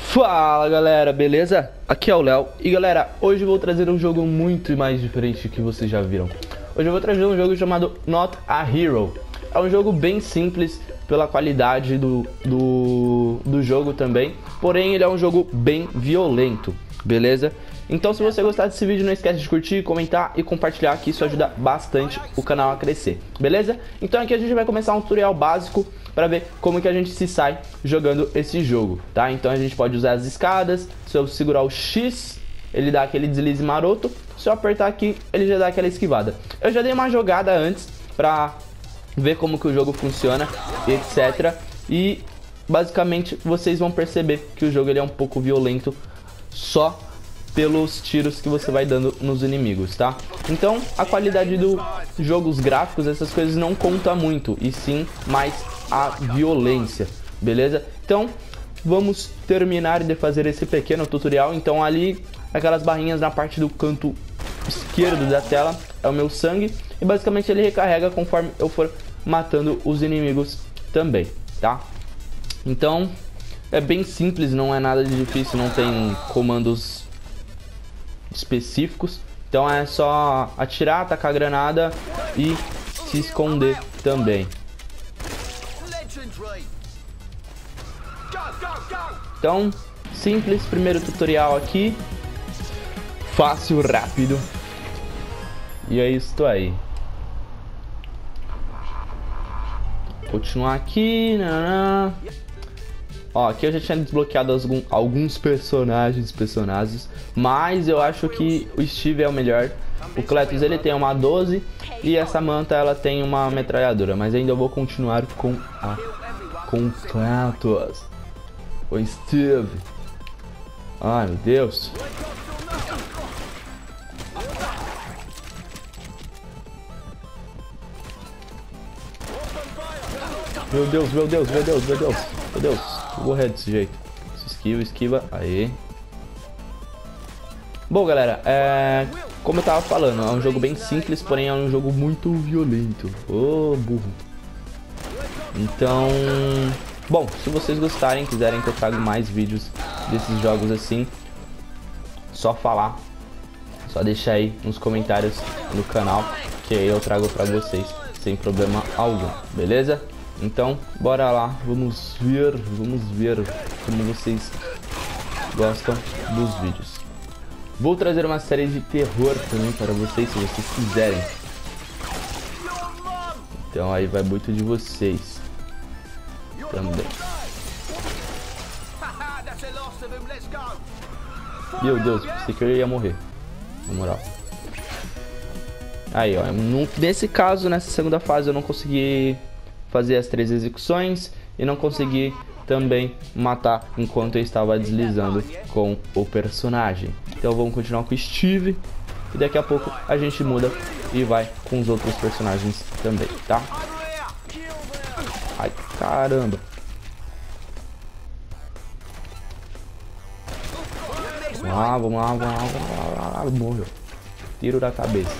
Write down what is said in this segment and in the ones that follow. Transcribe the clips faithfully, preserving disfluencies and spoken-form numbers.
Fala galera, beleza? Aqui é o Léo e galera, hoje eu vou trazer um jogo muito mais diferente que vocês já viram. Hoje eu vou trazer um jogo chamado Not a Hero. É um jogo bem simples pela qualidade do, do, do jogo também, porém ele é um jogo bem violento, beleza? Então se você gostar desse vídeo, não esquece de curtir, comentar e compartilhar, que isso ajuda bastante o canal a crescer, beleza? Então aqui a gente vai começar um tutorial básico para ver como que a gente se sai jogando esse jogo, tá? Então a gente pode usar as escadas. Se eu segurar o X, ele dá aquele deslize maroto. Se eu apertar aqui, ele já dá aquela esquivada. Eu já dei uma jogada antes para ver como que o jogo funciona, etcétera. E basicamente vocês vão perceber que o jogo ele é um pouco violento só pelos tiros que você vai dando nos inimigos, tá? Então a qualidade do jogo, os gráficos, essas coisas não conta muito, e sim mais a violência, beleza? Então vamos terminar de fazer esse pequeno tutorial. Então ali, aquelas barrinhas na parte do canto esquerdo da tela é o meu sangue, e basicamente ele recarrega conforme eu for matando os inimigos também, tá? Então é bem simples, não é nada de difícil, não tem comandos específicos. Então é só atirar, atacar a granada e se esconder também. Então, simples, primeiro tutorial aqui. Fácil, rápido. E é isso aí. Continuar aqui. Nanana. Ó, aqui eu já tinha desbloqueado algum, alguns personagens, personagens, mas eu acho que o Steve é o melhor. O Cletus ele tem uma doze e essa Manta ela tem uma metralhadora, mas ainda eu vou continuar com a com o Cletus. O Steve. Ai, meu Deus. Meu Deus, meu Deus, meu Deus, meu Deus, meu Deus. Vou morrer desse jeito. Se esquiva, esquiva. Aí. Bom, galera, é... como eu tava falando, é um jogo bem simples, porém é um jogo muito violento. Ô, burro. Então... Bom, se vocês gostarem, quiserem que eu traga mais vídeos desses jogos assim, só falar. Só deixar aí nos comentários no canal, que aí eu trago pra vocês sem problema algum, beleza? Então, bora lá, vamos ver, vamos ver como vocês gostam dos vídeos. Vou trazer uma série de terror também para vocês, se vocês quiserem. Então aí vai muito de vocês também. Meu Deus, pensei que eu ia morrer, na moral. Aí, ó, nesse caso, nessa segunda fase eu não consegui fazer as três execuções e não consegui também matar enquanto eu estava deslizando com o personagem. Então vamos continuar com o Steve e daqui a pouco a gente muda e vai com os outros personagens também, tá? Ai, caramba. Vamos lá, vamos lá, vamos lá, vamos lá, vamos lá. Morreu. Tiro da cabeça.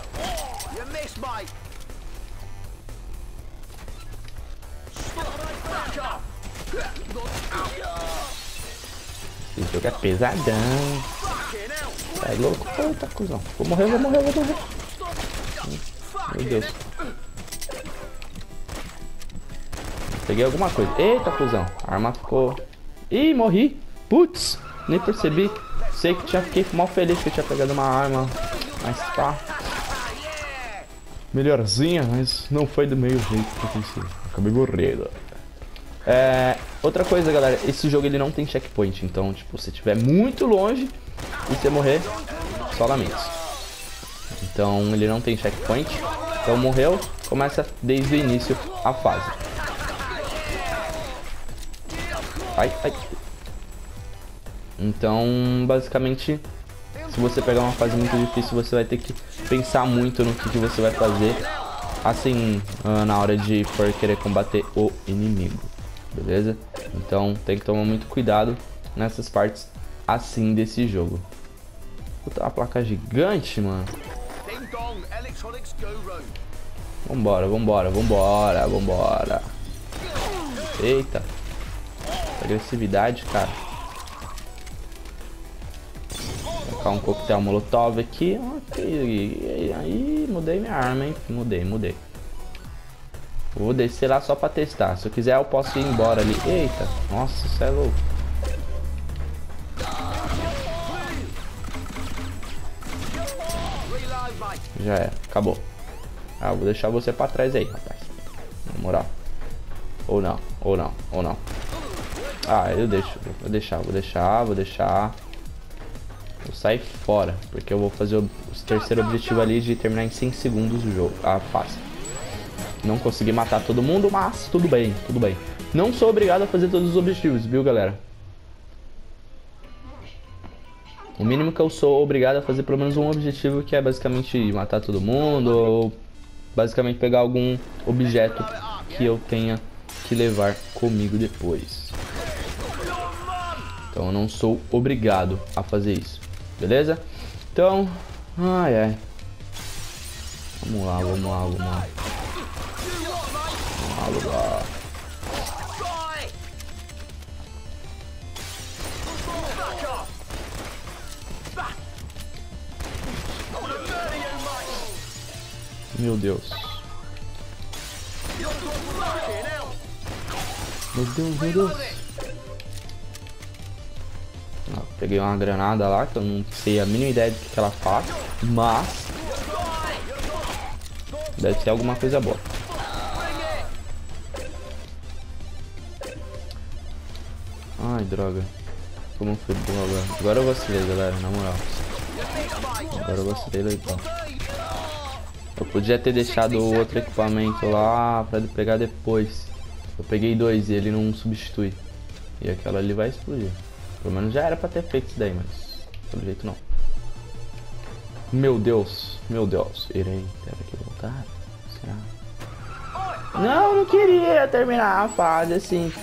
Esse jogo é pesadão. É louco? Eita, cuzão. Vou morrer, vou morrer, vou morrer. Meu Deus. Peguei alguma coisa. Eita, cuzão. A arma ficou... Ih, morri. Putz, nem percebi. Sei que tinha, fiquei mal feliz que eu tinha pegado uma arma. Mas tá. Melhorzinha, mas não foi do meio jeito que eu pensei. Acabei morrendo. É, outra coisa, galera, esse jogo ele não tem checkpoint, então, tipo, se estiver muito longe e você morrer, só lamentos. Então, ele não tem checkpoint. Então, morreu, começa desde o início a fase. Ai, ai. Então, basicamente, se você pegar uma fase muito difícil, você vai ter que pensar muito no que, que você vai fazer, assim, na hora de for querer combater o inimigo. Beleza? Então tem que tomar muito cuidado nessas partes assim desse jogo. Puta, uma placa gigante, mano. Vambora, vambora, vambora, vambora. Eita. Agressividade, cara. colocar um coquetel molotov aqui. Ok, aí mudei minha arma, hein? Mudei, mudei. Vou descer lá só pra testar. Se eu quiser eu posso ir embora ali. Eita, nossa, isso é louco. Já é, acabou. Ah, vou deixar você pra trás aí, rapaz. Na moral. Ou não, ou não, ou não. Ah, eu deixo, vou deixar, vou deixar, vou deixar. Vou sair fora, porque eu vou fazer o, o terceiro objetivo ali de terminar em cinco segundos o jogo. Ah, fácil. Não consegui matar todo mundo, mas tudo bem, tudo bem. Não sou obrigado a fazer todos os objetivos, viu, galera? O mínimo que eu sou obrigado a fazer pelo menos um objetivo, que é basicamente matar todo mundo, ou basicamente pegar algum objeto que eu tenha que levar comigo depois. Então eu não sou obrigado a fazer isso, beleza? Então, ai ai. Vamos lá, vamos lá, vamos lá. Vamos lá. Meu Deus. Meu Deus, meu Deus. Ah, peguei uma granada lá que eu não sei a mínima ideia do que ela faz, mas deve ser alguma coisa boa. Ai, droga. Como foi droga. Agora eu vacilei, galera, na moral. Agora eu vacilei legal. Eu podia ter deixado o outro equipamento lá pra pegar depois. Eu peguei dois e ele não substitui. E aquela ali vai explodir. Pelo menos já era pra ter feito isso daí, mas pelo jeito não. Meu Deus, meu Deus. Irei ter que voltar. Será? Não, não queria terminar a fase assim.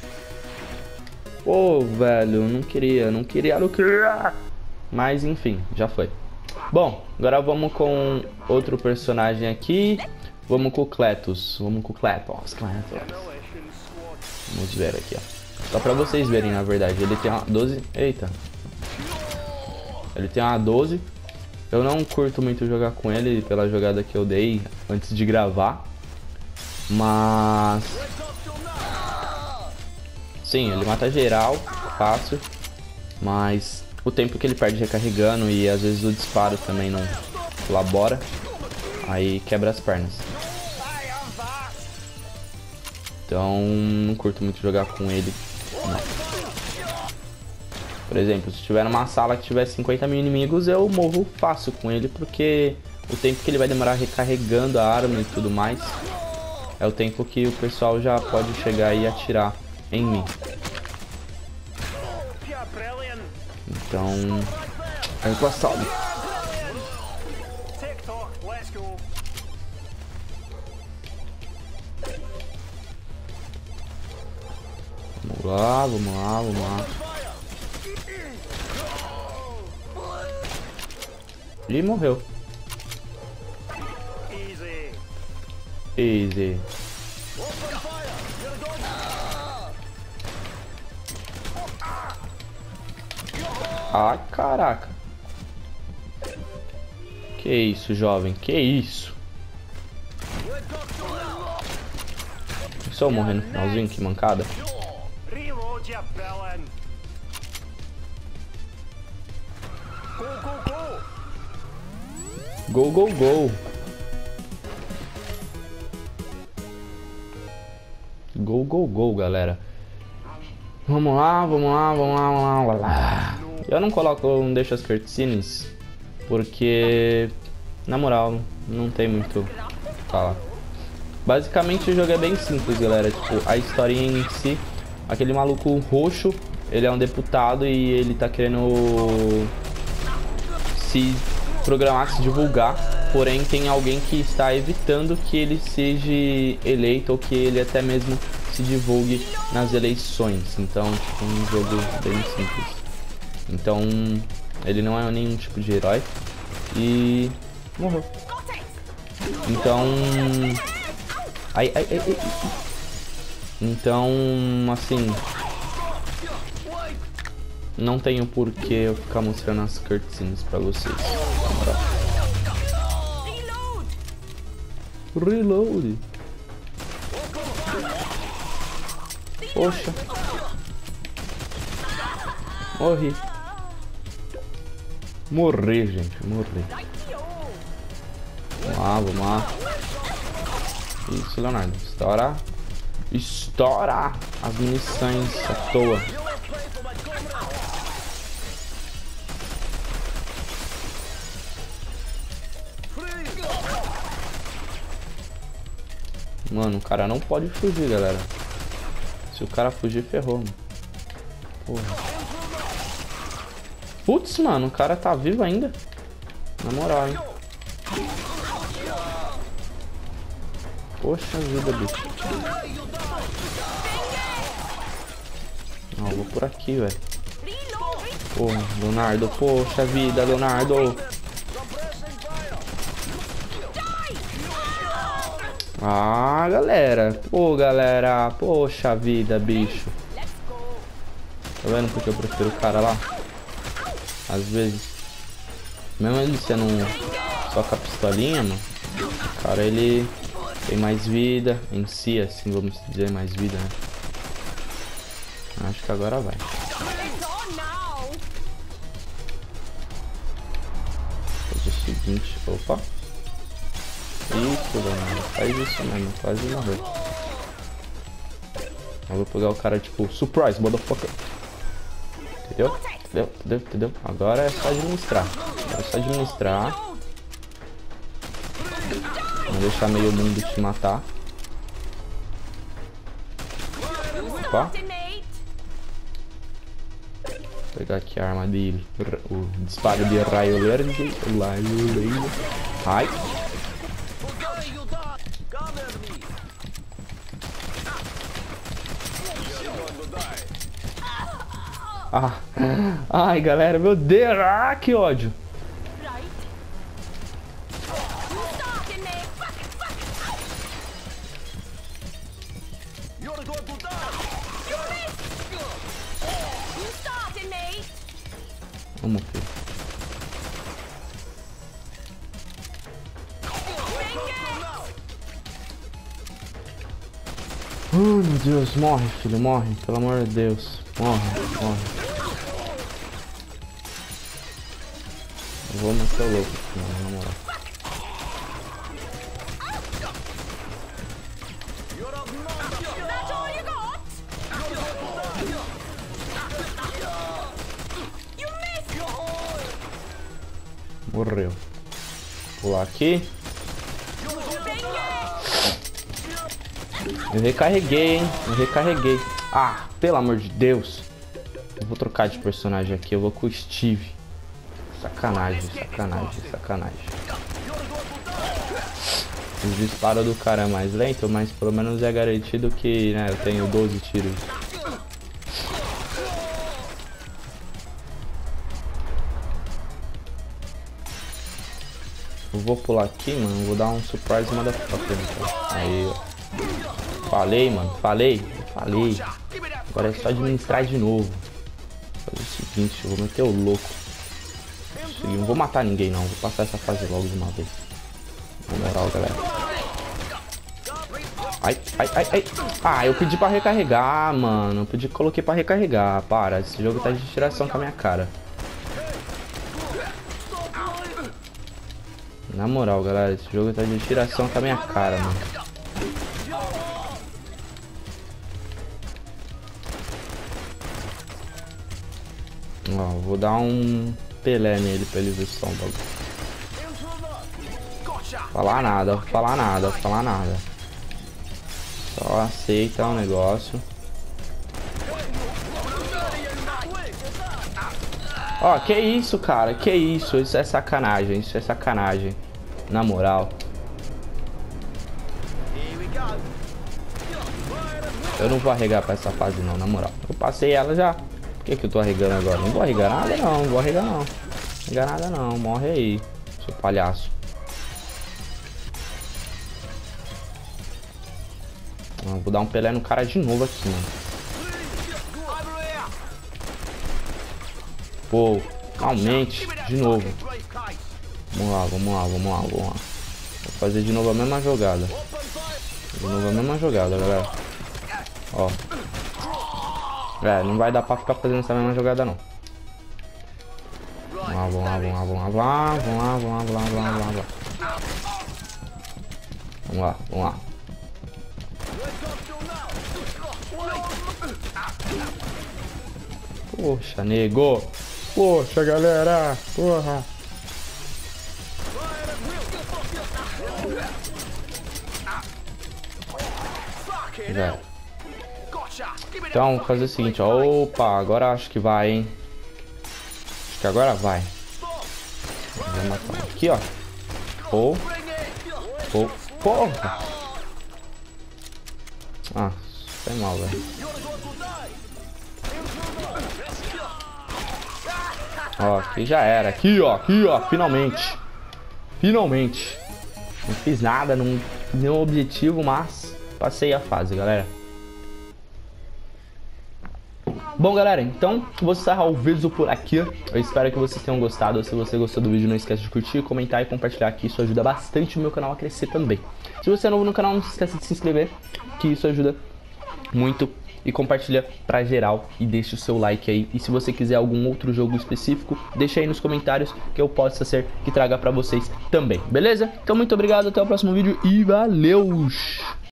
Pô, velho, não queria, não queria, não queria. Mas enfim, já foi. Bom, agora vamos com outro personagem aqui. Vamos com o Cletus. Vamos com o Cletus. Cletus. Vamos ver aqui, ó. Só pra vocês verem, na verdade. Ele tem uma doze. Eita. Ele tem uma doze. Eu não curto muito jogar com ele pela jogada que eu dei antes de gravar. Mas... sim, ele mata geral. Fácil. Mas... o tempo que ele perde recarregando e às vezes o disparo também não colabora, aí quebra as pernas. Então não curto muito jogar com ele, não. Por exemplo, se tiver numa sala que tiver cinquenta mil inimigos, eu morro fácil com ele, porque o tempo que ele vai demorar recarregando a arma e tudo mais é o tempo que o pessoal já pode chegar e atirar em mim. Então, é embaçado. Vamos lá, vamos lá, vamos lá. E morreu. Easy. Ai, caraca. Que isso, jovem? Que isso? Só morrer no finalzinho, que mancada. Go, go, go. Go, go, go, galera. Vamos lá, vamos lá, vamos lá, vamos lá, vamos lá. Eu não coloco, eu não deixo as cutscenes, porque, na moral, não tem muito o que falar. Basicamente o jogo é bem simples, galera. Tipo, a historinha em si, aquele maluco roxo, ele é um deputado e ele tá querendo se programar, se divulgar. Porém, tem alguém que está evitando que ele seja eleito ou que ele até mesmo se divulgue nas eleições. Então, tipo, um jogo bem simples. Então, ele não é nenhum tipo de herói. E... morreu. Então... Ai, ai, ai, ai. Então, assim... não tenho por que eu ficar mostrando as cutscenes pra vocês. Reload. Poxa. Morri. Morri, gente. Morri. Vamos lá, vamos lá. Isso, Leonardo. Estoura. Estoura as munições à toa. Mano, o cara não pode fugir, galera. Se o cara fugir, ferrou, mano. Porra. Putz, mano, o cara tá vivo ainda. Na moral, hein. Poxa vida, bicho. Não, eu vou por aqui, velho. Porra, Leonardo. Poxa vida, Leonardo. Ah, galera. Pô, galera. Poxa vida, bicho. Tá vendo porque eu prefiro o cara lá? Às vezes. Mesmo ele sendo um... só com a pistolinha, mano. O cara, ele tem mais vida. Em si, assim, vamos dizer, mais vida, né? Acho que agora vai. Faz o seguinte. Opa. Isso, mano. Faz isso mesmo. Faz ele morrer. Eu vou pegar o cara tipo, surprise, motherfucker. Entendeu? Entendeu? Entendeu? Entendeu? Agora é só administrar. Agora é só administrar. Não deixar meio mundo te matar. Opa. Vou pegar aqui a arma dele. O disparo de raio verde. Raio verde. Ai. Ah. Ai, galera, meu Deus. Ah, que ódio. Vamos, filho. Oh, meu Deus, morre, filho, morre, pelo amor de Deus. Morre, morre. Eu vou matar o louco aqui, mano, na moral. Morreu. Pular aqui. Eu recarreguei, hein? Eu recarreguei. Ah, pelo amor de Deus. Eu vou trocar de personagem aqui. Eu vou com o Steve. Sacanagem, sacanagem, sacanagem. Os disparos do cara é mais lento, mas pelo menos é garantido que, né, eu tenho doze tiros. Eu vou pular aqui, mano. Vou dar um surprise motherfucker. Aí, ó. Falei, mano. Falei. Falei. Agora é só administrar de novo. Fazer o seguinte, eu vou meter o louco. Não vou matar ninguém, não. Vou passar essa fase logo de uma vez. Na moral, galera. Ai, ai, ai, ai. Ah, eu pedi pra recarregar, mano. Eu pedi, coloquei pra recarregar. Para, esse jogo tá de tiração com a minha cara. Na moral, galera, esse jogo tá de tiração com a minha cara, mano. Ó, vou dar um Pelé nele pra ele ver só um bagulho. Falar nada, falar nada, falar nada. Só aceita o negócio. Ó, que isso, cara, que isso, isso é sacanagem, isso é sacanagem. Na moral. Eu não vou arregar pra essa fase não, na moral. Eu passei ela já. Por que que eu tô arregando agora? Não vou arregar nada não, não vou arregar não. Não arregar nada não, morre aí, seu palhaço. Eu vou dar um Pelé no cara de novo aqui, mano. Pô, finalmente, de novo. Vamos lá, vamos lá, vamos lá, vamos lá. Vou fazer de novo a mesma jogada. De novo a mesma jogada, galera. Ó. É, não vai dar pra ficar fazendo essa mesma jogada, não. Vamos lá, vamos lá, vamos lá, vamos lá, vamos lá, vamos lá, vamos lá, vamos lá, vamos lá. Vamos lá, vamos lá. Poxa, nego. Poxa, galera. Porra. Já. Então, vou fazer o seguinte, ó. Opa, agora acho que vai, hein. Acho que agora vai. Vou matar aqui, ó. Pô. Pô. Porra. Ah, foi mal, velho. Ó, aqui já era. Aqui, ó. Aqui, ó. Finalmente. Finalmente. Não fiz nada, não fiz nenhum objetivo, mas passei a fase, galera. Bom, galera, então vou encerrar o vídeo por aqui. Eu espero que vocês tenham gostado. Se você gostou do vídeo, não esquece de curtir, comentar e compartilhar, que isso ajuda bastante o meu canal a crescer também. Se você é novo no canal, não se esqueça de se inscrever, que isso ajuda muito. E compartilha pra geral e deixa o seu like aí. E se você quiser algum outro jogo específico, deixa aí nos comentários que eu possa ser que traga pra vocês também, beleza? Então muito obrigado, até o próximo vídeo e valeu!